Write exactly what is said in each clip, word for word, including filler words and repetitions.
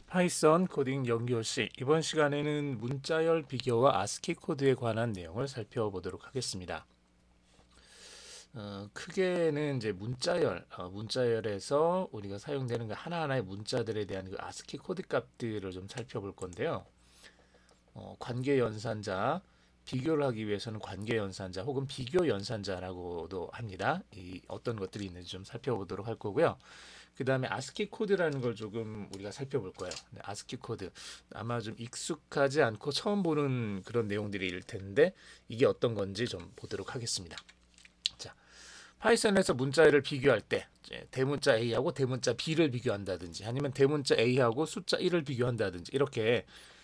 파이썬 코딩 연교시 이번 시간에는 문자열 비교와 아스키 코드에 관한 내용을 살펴보도록 하겠습니다. 어, 크게는 이제 문자열, 어, 문자열에서 우리가 사용되는 그 하나하나의 문자들에 대한 그 아스키 코드 값들을 좀 살펴볼 건데요. 어, 관계 연산자, 비교를 하기 위해서는 관계 연산자 혹은 비교 연산자라고도 합니다. 이 어떤 것들이 있는지 좀 살펴보도록 할 거고요. 그 다음에 아스키 코드라는 걸 조금 우리가 살펴볼 거예요. 네, 아스키 코드 아마 좀 익숙하지 않고 처음 보는 그런 내용들일 텐데 이게 어떤 건지 좀 보도록 하겠습니다. 자, 파이썬에서 문자를 비교할 때 대문자 A하고 대문자 B를 비교한다든지 아니면 대문자 A하고 숫자 일을 비교한다든지 이렇게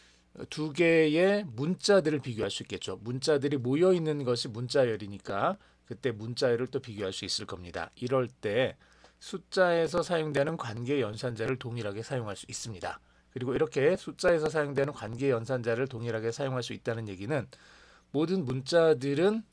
두 개의 문자들을 비교할 수 있겠죠. 문자들이 모여 있는 것이 문자열이니까 그때 문자열을 또 비교할 수 있을 겁니다. 이럴 때 숫자에서 사용되는 관계 연산자를 동일하게 사용할 수 있습니다. 그리고 이렇게 숫자에서 사용되는 관계 연산자를 동일하게 사용할 수 있다는 얘기는 모든 문자들은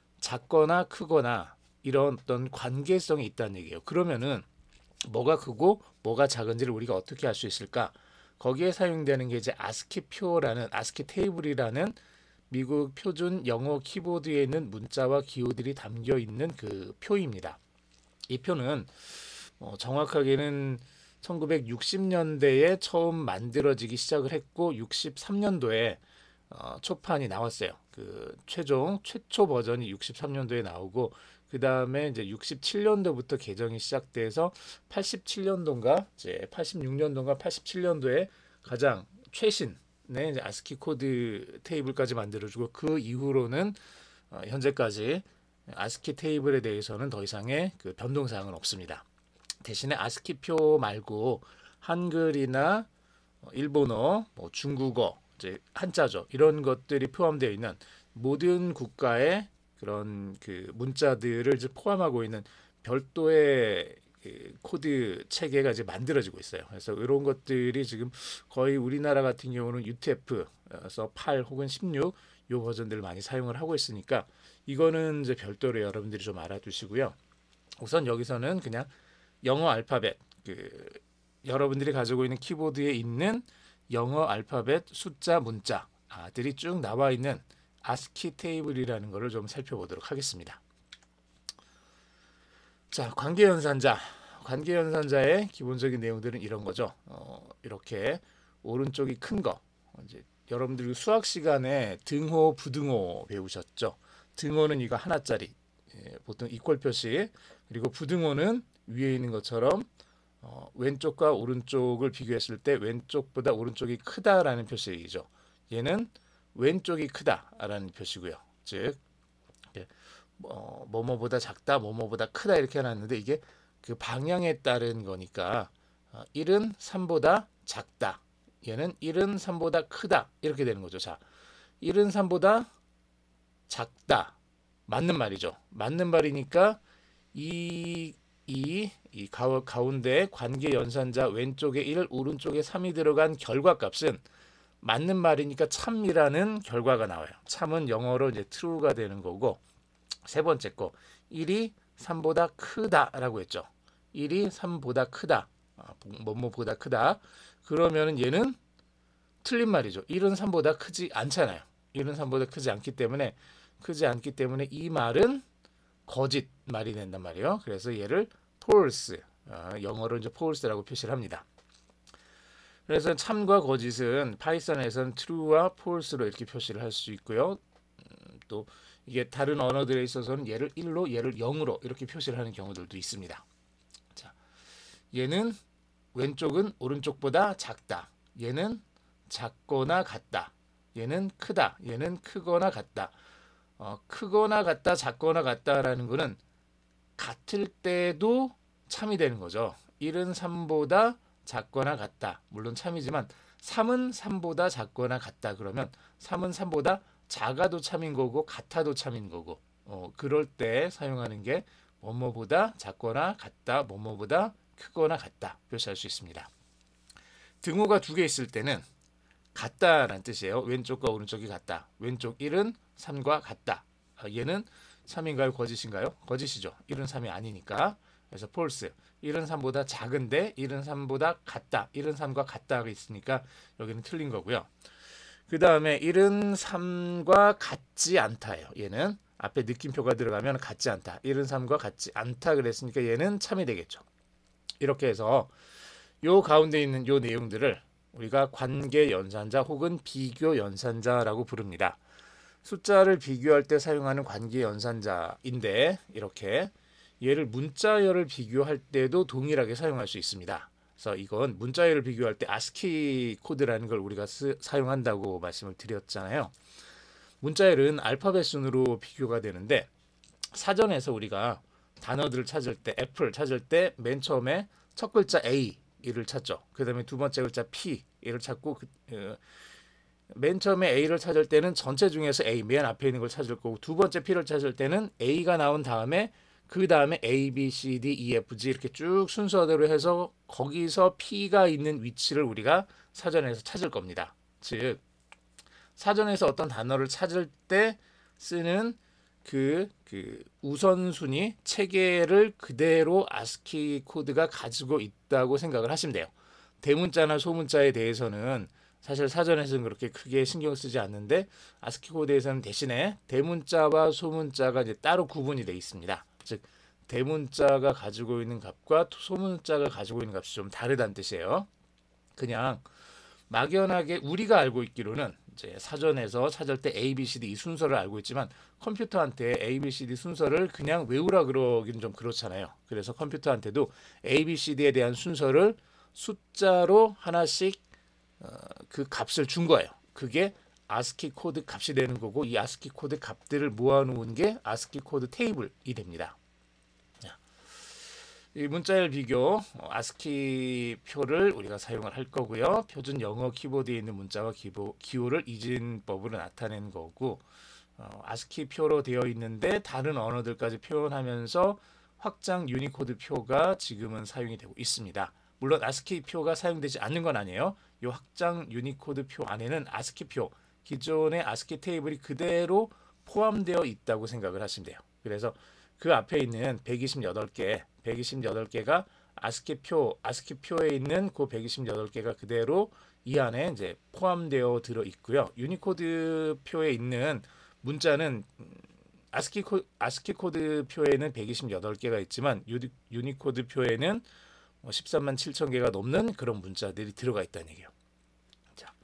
작거나 크거나 이런 어떤 관계성이 있다는 얘기예요. 그러면은 뭐가 크고 뭐가 작은지를 우리가 어떻게 알 수 있을까? 거기에 사용되는 게 이제 아스키 표라는 아스키 테이블이라는 미국 표준 영어 키보드에 있는 문자와 기호들이 담겨 있는 그 표입니다. 이 표는 어, 정확하게는 천구백육십 년대에 처음 만들어지기 시작을 했고 육십삼 년도에 어, 초판이 나왔어요. 그 최종 최초 버전이 육십삼 년도에 나오고 그 다음에 이제 육십칠 년도부터 개정이 시작돼서 팔십칠 년도인가 이제 팔십육 년도인가 팔십칠 년도에 가장 최신의 이제 아스키 코드 테이블까지 만들어주고 그 이후로는 어, 현재까지 아스키 테이블에 대해서는 더 이상의 그 변동 사항은 없습니다. 대신에 아스키표 말고 한글이나 일본어, 뭐 중국어, 이제 한자죠. 이런 것들이 포함되어 있는 모든 국가의 그런 그 문자들을 이제 포함하고 있는 별도의 그 코드 체계가 이제 만들어지고 있어요. 그래서 이런 것들이 지금 거의 우리나라 같은 경우는 유티에프에서 팔 혹은 십육 요 버전들을 많이 사용을 하고 있으니까 이거는 이제 별도로 여러분들이 좀 알아두시고요. 우선 여기서는 그냥 영어 알파벳 그 여러분들이 가지고 있는 키보드에 있는 영어 알파벳 숫자 문자들이 쭉 나와 있는 아스키 테이블이라는 것을 좀 살펴보도록 하겠습니다. 자, 관계연산자. 관계연산자의 기본적인 내용들은 이런 거죠. 어, 이렇게 오른쪽이 큰 거. 이제 여러분들 수학 시간에 등호, 부등호 배우셨죠? 등호는 이거 하나짜리. 예, 보통 이퀄 표시. 그리고 부등호는 위에 있는 것처럼 어, 왼쪽과 오른쪽을 비교했을 때 왼쪽보다 오른쪽이 크다라는 표시이죠. 얘는 왼쪽이 크다라는 표시고요. 즉 어, 뭐뭐보다 작다, 뭐뭐보다 크다 이렇게 해놨는데 이게 그 방향에 따른 거니까 어, 일은 삼보다 작다. 얘는 일은 삼보다 크다. 이렇게 되는 거죠. 자, 일은 삼보다 작다. 맞는 말이죠. 맞는 말이니까 이, 이, 이 가, 가운데 관계 연산자 왼쪽에 일, 오른쪽에 삼이 들어간 결과값은 맞는 말이니까 참이라는 결과가 나와요. 참은 영어로 이제 true가 되는 거고 세 번째 거 일이 삼보다 크다라고 했죠. 일이 삼보다 크다. 아, 뭐뭐보다 크다. 그러면은 얘는 틀린 말이죠. 일은 삼보다 크지 않잖아요. 일은 삼보다 크지 않기 때문에 크지 않기 때문에 이 말은 거짓 말이 된단 말이에요. 그래서 얘를 false, 어, 영어로 이제 false라고 표시를 합니다. 그래서 참과 거짓은 파이썬에서는 true와 false로 이렇게 표시를 할 수 있고요. 음, 또 이게 다른 언어들에 있어서는 얘를 일로 얘를 영으로 이렇게 표시를 하는 경우들도 있습니다. 자, 얘는 왼쪽은 오른쪽보다 작다. 얘는 작거나 같다. 얘는 크다. 얘는 크거나 같다. 어, 크거나 같다, 작거나 같다라는 거는 같을 때도 참이 되는 거죠. 일은 삼보다 작거나 같다. 물론 참이지만 삼은 삼보다 작거나 같다. 그러면 삼은 삼보다 작아도 참인 거고 같아도 참인 거고 어, 그럴 때 사용하는 게 뭐뭐보다 작거나 같다, 뭐뭐보다 크거나 같다 표시할 수 있습니다. 등호가 두 개 있을 때는 같다라는 뜻이에요. 왼쪽과 오른쪽이 같다. 왼쪽 일은 삼과 같다. 얘는 삼인가요? 거짓인가요? 거짓이죠. 일은 삼이 아니니까. 그래서 false. 일은 삼보다 작은데 일은 삼보다 같다. 일은 삼과 같다가 있으니까 여기는 틀린 거고요. 그 다음에 일은 삼과 같지 않다예요. 얘는 앞에 느낌표가 들어가면 같지 않다. 일은 삼과 같지 않다 그랬으니까 얘는 참이 되겠죠. 이렇게 해서 요 가운데 있는 요 내용들을 우리가 관계 연산자 혹은 비교 연산자라고 부릅니다. 숫자를 비교할 때 사용하는 관계 연산자인데 이렇게 얘를 문자열을 비교할 때도 동일하게 사용할 수 있습니다. 그래서 이건 문자열을 비교할 때 아스키 코드라는 걸 우리가 쓰, 사용한다고 말씀을 드렸잖아요. 문자열은 알파벳 순으로 비교가 되는데 사전에서 우리가 단어들을 찾을 때 애플 찾을 때 맨 처음에 첫 글자 A 를 찾죠. 그 다음에 두 번째 글자 P 를 찾고 그, 어, 맨 처음에 A를 찾을 때는 전체 중에서 A 맨 앞에 있는 걸 찾을 거고 두 번째 P를 찾을 때는 A가 나온 다음에 그 다음에 A, B, C, D, E, F, G 이렇게 쭉 순서대로 해서 거기서 P가 있는 위치를 우리가 사전에서 찾을 겁니다. 즉 사전에서 어떤 단어를 찾을 때 쓰는 그, 그 우선순위 체계를 그대로 아스키 코드가 가지고 있다고 생각을 하시면 돼요. 대문자나 소문자에 대해서는 사실 사전에서는 그렇게 크게 신경 쓰지 않는데 아스키 코드에서는 대신에 대문자와 소문자가 이제 따로 구분이 되어 있습니다. 즉 대문자가 가지고 있는 값과 소문자가 가지고 있는 값이 좀 다르다는 뜻이에요. 그냥 막연하게 우리가 알고 있기로는 이제 사전에서 찾을 때 A, B, C, D 이 순서를 알고 있지만 컴퓨터한테 A, B, C, D 순서를 그냥 외우라 그러기는 좀 그렇잖아요. 그래서 컴퓨터한테도 A, B, C, D에 대한 순서를 숫자로 하나씩 어, 그 값을 준 거예요. 그게 아스키 코드 값이 되는 거고 이 아스키 코드 값들을 모아놓은 게 아스키 코드 테이블이 됩니다. 이 문자열 비교 아스키 표를 우리가 사용을 할 거고요. 표준 영어 키보드에 있는 문자와 기보, 기호를 이진법으로 나타낸 거고 어, 아스키 표로 되어 있는데 다른 언어들까지 표현하면서 확장 유니코드 표가 지금은 사용이 되고 있습니다. 물론 아스키 표가 사용되지 않는 건 아니에요. 이 확장 유니코드 표 안에는 아스키 표, 기존의 아스키 테이블이 그대로 포함되어 있다고 생각을 하시면 돼요. 그래서 그 앞에 있는 백이십팔 개, 백이십팔 개가 아스키 표, 아스키 표에 있는 그 백이십팔 개가 그대로 이 안에 이제 포함되어 들어 있고요. 유니코드 표에 있는 문자는 아스키, 코, 아스키 코드 표에는 백이십팔 개가 있지만 유니, 유니코드 표에는 십삼만 칠천 개가 넘는 그런 문자들이 들어가 있다는 얘기예요. 자,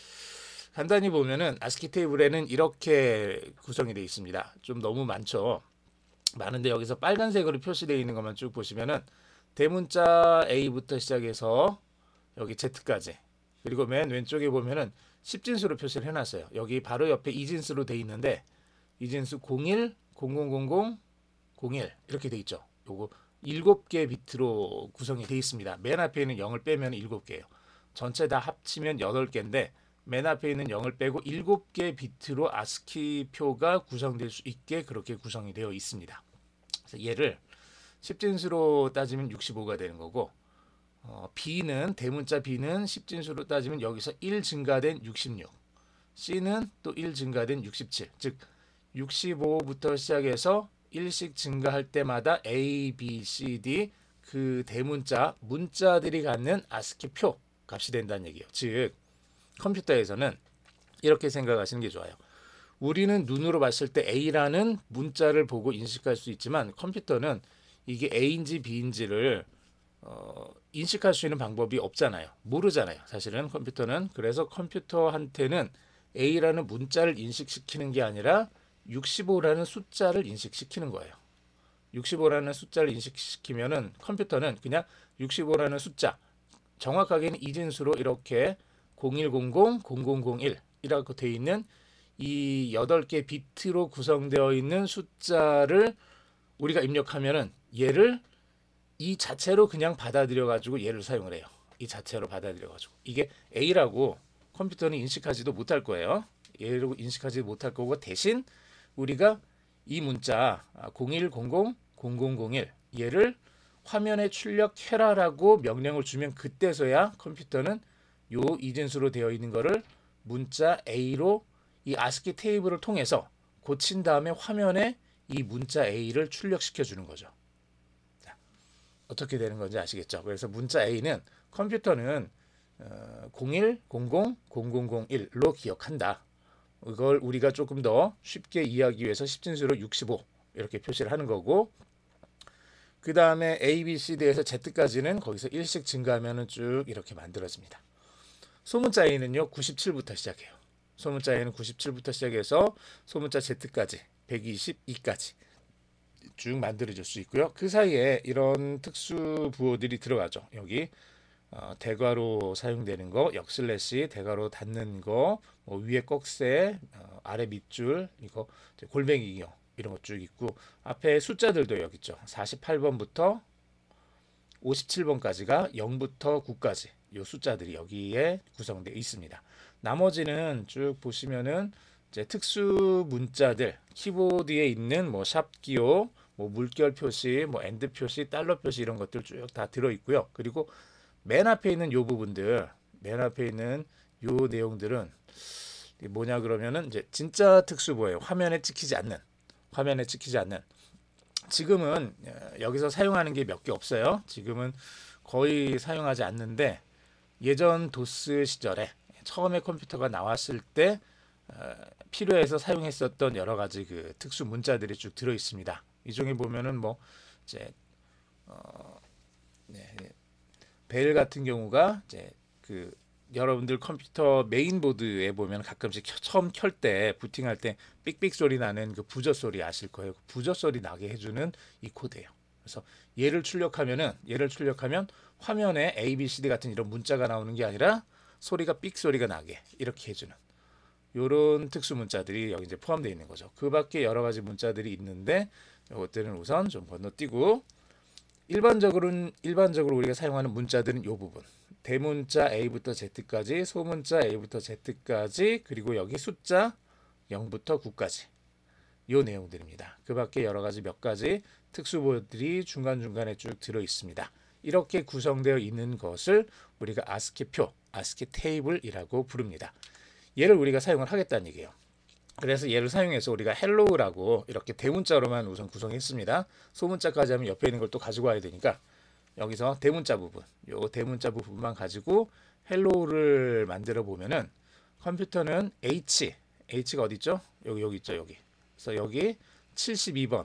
간단히 보면은 아스키 테이블에는 이렇게 구성이 되어 있습니다. 좀 너무 많죠. 많은데 여기서 빨간색으로 표시되어 있는 것만 쭉 보시면은 대문자 A부터 시작해서 여기 Z까지 그리고 맨 왼쪽에 보면은 십진수로 표시를 해놨어요. 여기 바로 옆에 이진수로 되어 있는데 이진수 공일, 공공공공, 공일 이렇게 되어 있죠. 요거 일곱 개 비트로 구성이 되어 있습니다. 맨 앞에 있는 영을 빼면 일곱 개예요. 전체 다 합치면 여덟 개인데 맨 앞에 있는 영을 빼고 일곱 개 비트로 아스키 표가 구성될 수 있게 그렇게 구성이 되어 있습니다. 그래서 얘를 십진수로 따지면 육십오가 되는 거고 어, B는 대문자 B는 십진수로 따지면 여기서 일 증가된 육십육, C는 또 일 증가된 육십칠, 즉 육십오부터 시작해서 일씩 증가할 때마다 A, B, C, D 그 대문자 문자들이 갖는 아스키 표 값이 된다는 얘기예요. 즉 컴퓨터에서는 이렇게 생각하시는 게 좋아요. 우리는 눈으로 봤을 때 A라는 문자를 보고 인식할 수 있지만 컴퓨터는 이게 A인지 B인지를 어, 인식할 수 있는 방법이 없잖아요. 모르잖아요. 사실은 컴퓨터는. 그래서 컴퓨터한테는 A라는 문자를 인식시키는 게 아니라 육십오라는 숫자를 인식시키는 거예요. 육십오라는 숫자를 인식시키면은 컴퓨터는 그냥 육십오라는 숫자, 정확하게는 이진수로 이렇게 공일공공, 공공공일이라고 되어 있는 이 여덟 개 비트로 구성되어 있는 숫자를 우리가 입력하면은 얘를 이 자체로 그냥 받아들여 가지고 얘를 사용을 해요. 이 자체로 받아들여 가지고 이게 A라고 컴퓨터는 인식하지도 못할 거예요. 얘로 인식하지 못할 거고 대신 우리가 이 문자 공일공공, 공공공일 얘를 화면에 출력해라라고 명령을 주면 그때서야 컴퓨터는 요 이진수로 되어 있는 거를 문자 A로 이 아스키 테이블을 통해서 고친 다음에 화면에 이 문자 A를 출력시켜 주는 거죠. 자, 어떻게 되는 건지 아시겠죠? 그래서 문자 A는 컴퓨터는 어, 공일 공공 공공공일로 기억한다. 이걸 우리가 조금 더 쉽게 이해하기 위해서 십진수로 육십오 이렇게 표시를 하는 거고, 그 다음에 A, B, C, D에서 Z까지는 거기서 일씩 증가하면 쭉 이렇게 만들어집니다. 소문자 A는요 구십칠부터 시작해요. 소문자 A는 구십칠부터 시작해서 소문자 Z까지 백이십이까지 쭉 만들어질 수 있고요. 그 사이에 이런 특수 부호들이 들어가죠. 여기 어, 대괄호 사용되는 거, 역슬래시, 대괄호 닫는 거, 뭐 위에 꺽쇠, 어, 아래 밑줄, 이거 골뱅이요, 이런 거 쭉 있고, 앞에 숫자들도 여기 있죠. 사십팔 번부터 오십칠 번까지가 영부터 구까지 이 숫자들이 여기에 구성되어 있습니다. 나머지는 쭉 보시면은 이제 특수 문자들, 키보드에 있는 뭐 샵 기호, 뭐 물결 표시, 뭐 엔드 표시, 달러 표시 이런 것들 쭉 다 들어 있고요. 그리고 맨 앞에 있는 요 부분들, 맨 앞에 있는 요 내용들은 뭐냐 그러면은 이제 진짜 특수부예요. 화면에 찍히지 않는, 화면에 찍히지 않는. 지금은 여기서 사용하는 게 몇 개 없어요. 지금은 거의 사용하지 않는데, 예전 도스 시절에 처음에 컴퓨터가 나왔을 때 어, 필요해서 사용했었던 여러 가지 그 특수 문자들이 쭉 들어 있습니다. 이 중에 보면은 뭐 이제 어, 네, 벨 같은 경우가 이제 그 여러분들 컴퓨터 메인보드에 보면 가끔씩 켜, 처음 켤 때 부팅할 때 삑삑 소리 나는 그 부저 소리 아실 거예요. 그 부저 소리 나게 해주는 이 코드예요. 그래서 얘를 출력하면은 얘를 출력하면 화면에 A, B, C, D 같은 이런 문자가 나오는 게 아니라 소리가 삑 소리가 나게 이렇게 해주는 요런 특수 문자들이 여기 이제 포함되어 있는 거죠. 그 밖에 여러 가지 문자들이 있는데 이것들은 우선 좀 건너뛰고, 일반적으로는 일반적으로 우리가 사용하는 문자들은 요 부분. 대문자 A부터 Z까지, 소문자 A부터 Z까지, 그리고 여기 숫자 영부터 구까지 요 내용들입니다. 그 밖에 여러 가지 몇 가지 특수보들이 중간중간에 쭉 들어 있습니다. 이렇게 구성되어 있는 것을 우리가 아스키표, 아스키 테이블이라고 부릅니다. 얘를 우리가 사용을 하겠다는 얘기예요. 그래서 얘를 사용해서 우리가 헬로우라고 이렇게 대문자로만 우선 구성했습니다. 소문자까지 하면 옆에 있는 걸 또 가지고 와야 되니까 여기서 대문자 부분, 요 대문자 부분만 가지고 헬로우를 만들어 보면은, 컴퓨터는 H, H가 어디 있죠? 여기 여기 있죠, 여기. 그래서 여기 칠십이 번,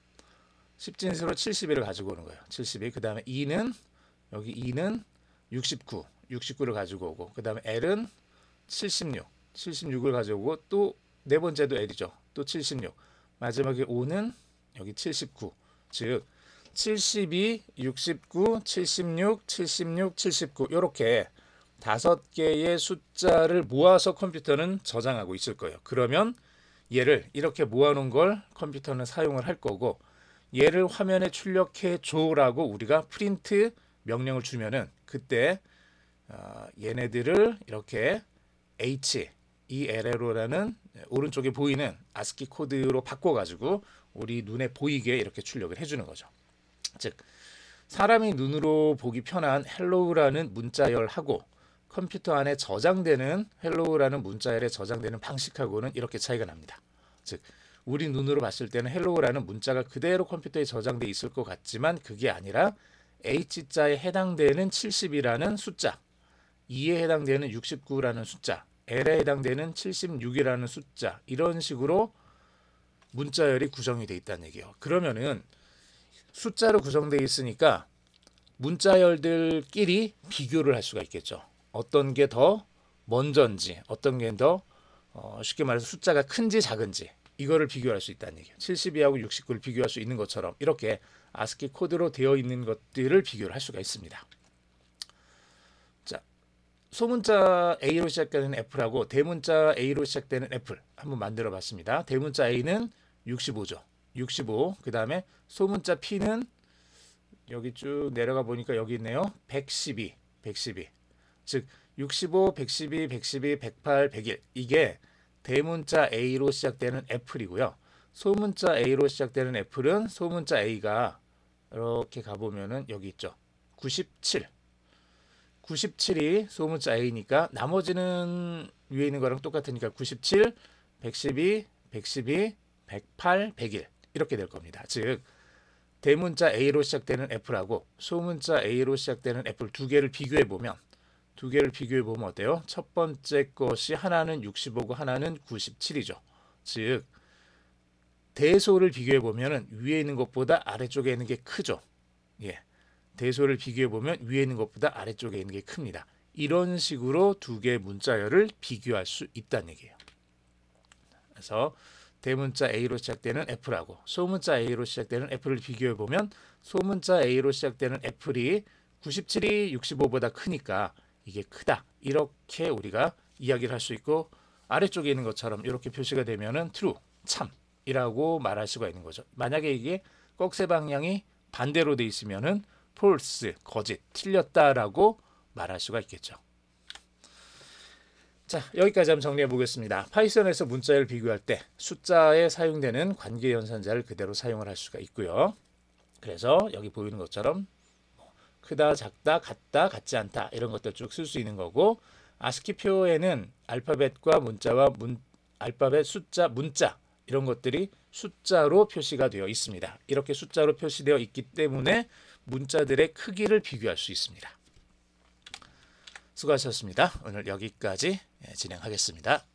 십진수로 칠십일을 가지고 오는 거예요. 칠십이. 그 다음에 E는 여기 E는 육십구, 육십구를 가지고 오고, 그 다음에 L은 칠십육, 칠십육을 가져오고, 또 네 번째도 L이죠. 또 칠십육. 마지막에 O는 여기 칠십구. 즉 칠십이, 육십구, 칠십육, 칠십육, 칠십구 이렇게 다섯 개의 숫자를 모아서 컴퓨터는 저장하고 있을 거예요. 그러면 얘를 이렇게 모아놓은 걸 컴퓨터는 사용을 할 거고, 얘를 화면에 출력해 줘라고 우리가 프린트 명령을 주면은 그때 어, 얘네들을 이렇게 H, E L L O라는 오른쪽에 보이는 아스키 코드로 바꿔가지고 우리 눈에 보이게 이렇게 출력을 해주는 거죠. 즉 사람이 눈으로 보기 편한 헬로우라는 문자열하고 컴퓨터 안에 저장되는 헬로우라는 문자열에 저장되는 방식하고는 이렇게 차이가 납니다. 즉 우리 눈으로 봤을 때는 헬로우라는 문자가 그대로 컴퓨터에 저장돼 있을 것 같지만 그게 아니라 H자에 해당되는 칠십이라는 숫자, E에 해당되는 육십구라는 숫자, L에 해당되는 칠십육이라는 숫자, 이런 식으로 문자열이 구성이 되어 있다는 얘기예요. 그러면은 숫자로 구성되어 있으니까 문자열들끼리 비교를 할 수가 있겠죠. 어떤 게 더 먼저인지, 어떤 게 더 어, 쉽게 말해서 숫자가 큰지 작은지 이거를 비교할 수 있다는 얘기예요. 칠십이하고 육십구를 비교할 수 있는 것처럼 이렇게 아스키 코드로 되어 있는 것들을 비교를 할 수가 있습니다. 자, 소문자 A로 시작되는 애플하고 대문자 A로 시작되는 애플 한번 만들어 봤습니다. 대문자 A는 육십오죠. 육십오. 그 다음에 소문자 P는 여기 쭉 내려가 보니까 여기 있네요. 백십이. 백십이. 즉 육십오, 백십이, 백십이, 백팔, 백일. 이게 대문자 A로 시작되는 애플이고요. 소문자 A로 시작되는 애플은 소문자 A가 이렇게 가보면은 여기 있죠. 구십칠. 구십칠이 소문자 A니까 나머지는 위에 있는 거랑 똑같으니까 구십칠, 백십이, 백십이, 백팔, 백일 이렇게 될 겁니다. 즉 대문자 A로 시작되는 F라고 소문자 A로 시작되는 F를 두 개를 비교해 보면 두 개를 비교해 보면 어때요? 첫 번째 것이 하나는 육십오고 하나는 구십칠이죠. 즉 대소를 비교해 보면은 위에 있는 것보다 아래쪽에 있는 게 크죠. 예. 대소를 비교해 보면 위에 있는 것보다 아래쪽에 있는 게 큽니다. 이런 식으로 두 개의 문자열을 비교할 수 있다는 얘기예요. 그래서 대문자 A로 시작되는 F라고 소문자 A로 시작되는 F를 비교해 보면 소문자 A로 시작되는 F이 구십칠이 육십오보다 크니까 이게 크다. 이렇게 우리가 이야기를 할 수 있고 아래쪽에 있는 것처럼 이렇게 표시가 되면은 true, 참이라고 말할 수가 있는 거죠. 만약에 이게 꺽쇠 방향이 반대로 돼 있으면은 false, 거짓, 틀렸다라고 말할 수가 있겠죠. 자, 여기까지 한번 정리해 보겠습니다. 파이썬에서 문자열을 비교할 때 숫자에 사용되는 관계연산자를 그대로 사용을 할 수가 있고요. 그래서 여기 보이는 것처럼 크다, 작다, 같다, 같지 않다 이런 것들 쭉 쓸 수 있는 거고 아스키 표에는 알파벳과 문자와 문, 알파벳, 숫자, 문자 이런 것들이 숫자로 표시가 되어 있습니다. 이렇게 숫자로 표시되어 있기 때문에 문자들의 크기를 비교할 수 있습니다. 수고하셨습니다. 오늘 여기까지 진행하겠습니다.